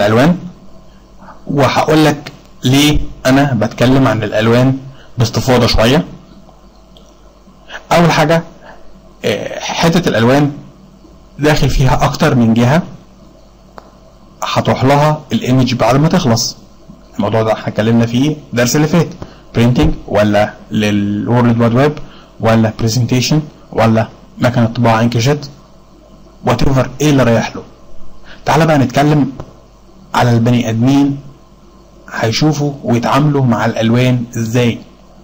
الالوان، وهقول لك ليه انا بتكلم عن الالوان باستفاضه شويه. اول حاجه حته الالوان داخل فيها اكتر من جهه هتروح لها الايمج بعد ما تخلص. الموضوع ده احنا اتكلمنا فيه الدرس اللي فات، برينتنج ولا للورلد وايد ويب ولا برزنتيشن ولا مكنه طباعه انكجات، وات ايفر ايه اللي رايح له. تعالى بقى نتكلم على البني ادمين هيشوفوا ويتعاملوا مع الالوان ازاي.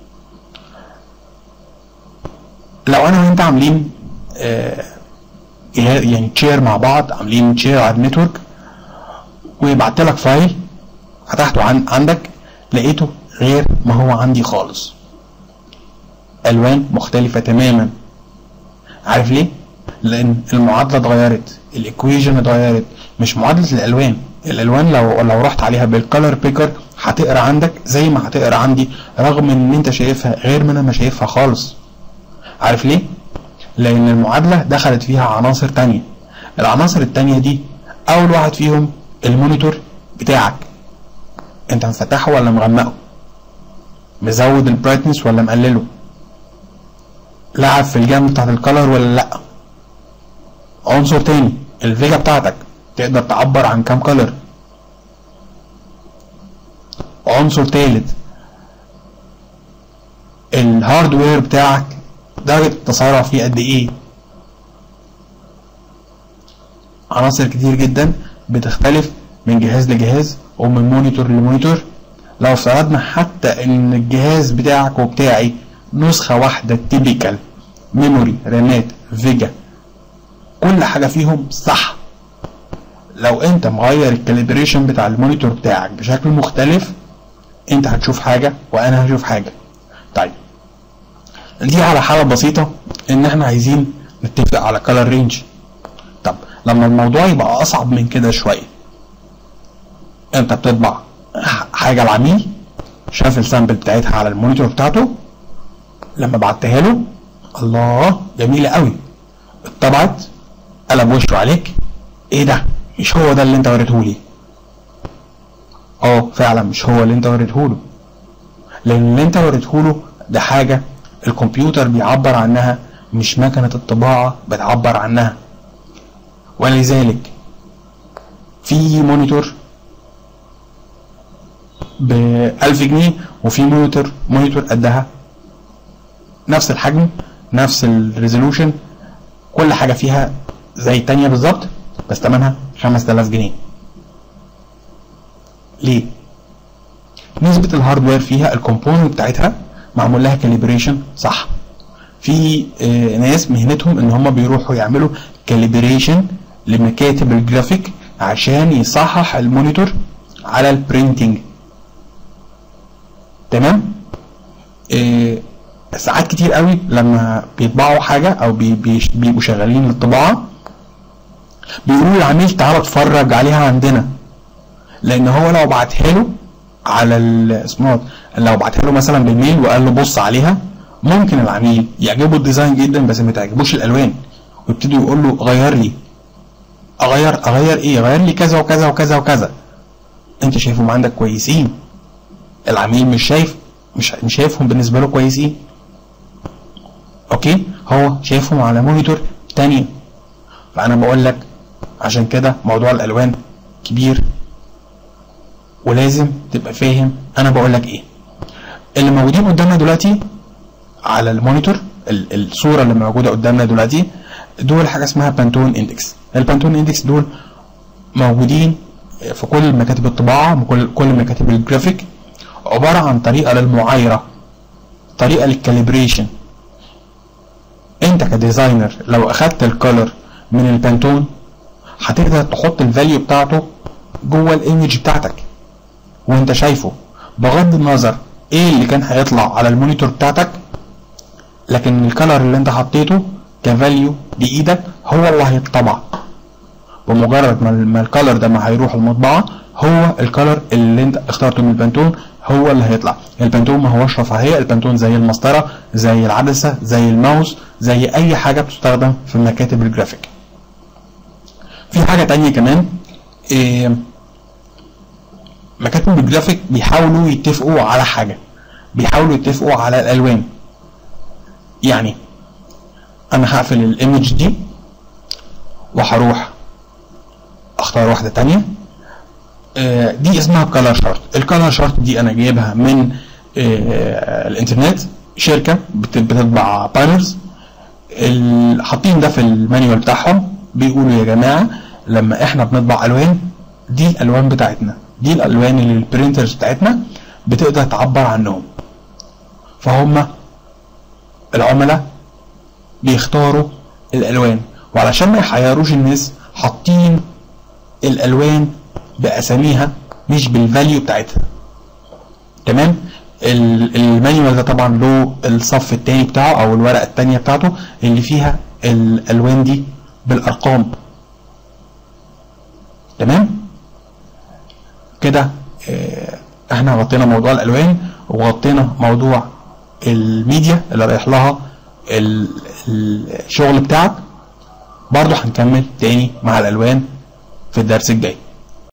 لو انا وانت عاملين يعني تشير مع بعض، عاملين تشير على النتورك، وبعت لك فايل فتحته عندك لقيته غير ما هو عندي خالص، الوان مختلفه تماما. عارف ليه؟ لان المعادله اتغيرت، الايكويشن اتغيرت. مش معادله الالوان، الالوان لو رحت عليها بالكالر بيكر هتقرا عندك زي ما هتقرا عندي، رغم ان انت شايفها غير ما انا ما شايفها خالص. عارف ليه؟ لان المعادله دخلت فيها عناصر تانية. العناصر التانية دي اول واحد فيهم المونيتور بتاعك، انت مفتحه ولا مغمقه، مزود البرايتنس ولا مقلله، لعب في الجنب بتاعت الكالر ولا لا. عنصر تاني الفيجا بتاعتك، تقدر تعبر عن كام كالر. عنصر تالت الهاردوير بتاعك، درجة التسارع فيه قد ايه. عناصر كتير جدا بتختلف من جهاز لجهاز ومن مونيتور لمونيتور. لو افترضنا حتى ان الجهاز بتاعك وبتاعي نسخة واحدة تيبيكال، ميموري، رامات، فيجا، كل حاجة فيهم صح، لو انت مغير الكاليبريشن بتاع المونيتور بتاعك بشكل مختلف انت هتشوف حاجة وانا هشوف حاجة. طيب دي على حالة بسيطة ان احنا عايزين نتفق على كالر رينج. طب لما الموضوع يبقى اصعب من كده شوية، انت بتطبع حاجة العميل شاف السامبل بتاعتها على المونيتور بتاعته، لما بعتها له الله جميلة قوي، اتطبعت، قلب وشه عليك، ايه ده؟ مش هو ده اللي انت وريتهولي. فعلا مش هو اللي انت وريتهوله، لان اللي انت وريتهوله ده حاجة الكمبيوتر بيعبر عنها، مش مكنة الطباعة بتعبر عنها. ولذلك في مونيتور ب1000 جنيه وفي مونيتور قدها، نفس الحجم نفس الريزولوشن، كل حاجة فيها زي التانية بالظبط، بس تمنها 5000 جنيه. ليه؟ نسبة الهاردوير فيها الكومبوننت بتاعتها معمول لها كاليبريشن صح. في ناس مهنتهم ان هم بيروحوا يعملوا كاليبريشن لمكاتب الجرافيك عشان يصحح المونيتور على البرينتنج. تمام؟ ساعات كتير قوي لما بيطبعوا حاجة او بيبقوا شغالين للطباعة بيقولوا للعميل تعالى اتفرج عليها عندنا، لان هو لو بعتها له على السمارت، لو بعتها له مثلا بالميل وقال له بص عليها، ممكن العميل يعجبه الديزاين جدا بس ما تعجبوش الالوان، ويبتدي يقول له غير لي. اغير ايه؟ غير لي كذا وكذا وكذا وكذا. انت شايفهم عندك كويسين، العميل مش شايفهم بالنسبه له كويسين. اوكي، هو شايفهم على مونيتور تانية. فانا بقول لك عشان كده موضوع الالوان كبير، ولازم تبقى فاهم انا بقول لك ايه. اللي موجودين قدامنا دلوقتي على المونيتور، الصوره اللي موجوده قدامنا دلوقتي دول حاجه اسمها بانتون اندكس. البانتون اندكس دول موجودين في كل مكاتب الطباعه، كل مكاتب الجرافيك، عباره عن طريقه للمعايره، طريقه للكاليبريشن. انت كديزاينر لو اخدت الكولر من البانتون هتقدر تحط الفاليو بتاعته جوه الايمج بتاعتك وانت شايفه، بغض النظر ايه اللي كان هيطلع على المونيتور بتاعتك، لكن الكولر اللي انت حطيته كفاليو بايدك هو اللي هيطبع. بمجرد ما الكولر ده ما هيروح المطبعه، هو الكولر اللي انت اخترته من البانتون هو اللي هيطلع. البانتون ما هوش رفاهيه، البانتون زي المسطره، زي العدسه، زي الماوس، زي اي حاجه بتستخدم في مكاتب الجرافيك. في حاجه تانية كمان، مكاتب الجرافيك بيحاولوا يتفقوا على حاجه، بيحاولوا يتفقوا على الالوان. يعني انا هقفل الايمج دي وهروح اختار واحده تانية، دي اسمها كلر شارت. الكلر شارت دي انا جايبها من الانترنت، شركه بتطبع بانرز، حاطين ده في المانيوال بتاعهم. بيقولوا يا جماعه لما احنا بنطبع الوان، دي الالوان بتاعتنا، دي الالوان اللي البرينترز بتاعتنا بتقدر تعبر عنهم. فهم العملاء بيختاروا الالوان، وعلشان ما يحيروش الناس حاطين الالوان باساميها مش بالفاليو بتاعتها. تمام. المانيوال ده طبعا له الصف الثاني بتاعه او الورقه الثانيه بتاعته اللي فيها الالوان دي بالارقام. تمام كده. احنا غطينا موضوع الالوان وغطينا موضوع الميديا اللي رايح لها الشغل بتاعك. برضو هنكمل تاني مع الالوان في الدرس الجاي.